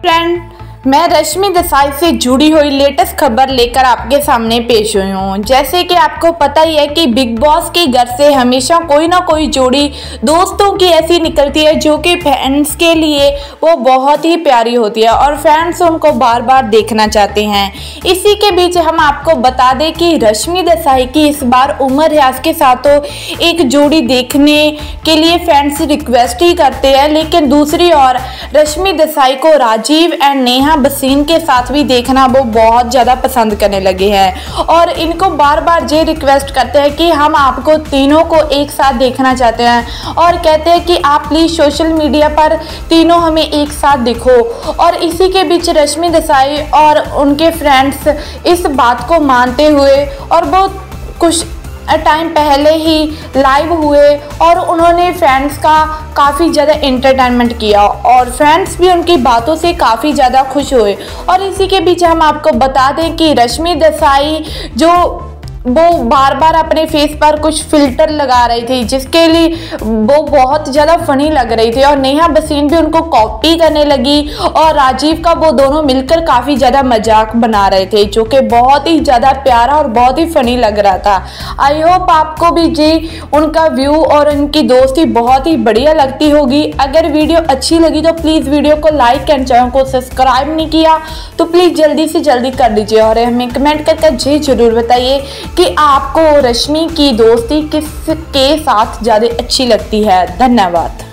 Friend, मैं रश्मि देसाई से जुड़ी हुई लेटेस्ट खबर लेकर आपके सामने पेश हुई हूँ। जैसे कि आपको पता ही है कि बिग बॉस के घर से हमेशा कोई ना कोई जोड़ी दोस्तों की ऐसी निकलती है जो कि फैंस के लिए वो बहुत ही प्यारी होती है और फैंस उनको बार बार देखना चाहते हैं। इसी के बीच हम आपको बता दें कि रश्मि देसाई की इस बार उमर रियाज के साथ तो एक जोड़ी देखने के लिए फैंस रिक्वेस्ट ही करते हैं, लेकिन दूसरी ओर रश्मि देसाई को राजीव एंड नेहा बसीन के साथ भी देखना वो बहुत ज़्यादा पसंद करने लगे हैं और इनको बार बार ये रिक्वेस्ट करते हैं कि हम आपको तीनों को एक साथ देखना चाहते हैं और कहते हैं कि आप प्लीज़ सोशल मीडिया पर तीनों हमें एक साथ दिखो। और इसी के बीच रश्मि देसाई और उनके फ्रेंड्स इस बात को मानते हुए और वो कुछ टाइम पहले ही लाइव हुए और उन्होंने फैंस का काफ़ी ज़्यादा एंटरटेनमेंट किया और फैंस भी उनकी बातों से काफ़ी ज़्यादा खुश हुए। और इसी के बीच हम आपको बता दें कि रश्मि देसाई जो वो बार बार अपने फेस पर कुछ फिल्टर लगा रही थी जिसके लिए वो बहुत ज़्यादा फनी लग रही थी और नेहा बसीन भी उनको कॉपी करने लगी और राजीव का वो दोनों मिलकर काफ़ी ज़्यादा मजाक बना रहे थे जो कि बहुत ही ज़्यादा प्यारा और बहुत ही फनी लग रहा था। आई होप आपको भी जी उनका व्यू और उनकी दोस्ती बहुत ही बढ़िया लगती होगी। अगर वीडियो अच्छी लगी तो प्लीज़ वीडियो को लाइक एंड चैनल को सब्सक्राइब नहीं किया तो प्लीज़ जल्दी से जल्दी कर दीजिए और हमें कमेंट करके जी ज़रूर बताइए कि आपको रश्मि की दोस्ती किसके साथ ज़्यादा अच्छी लगती है। धन्यवाद।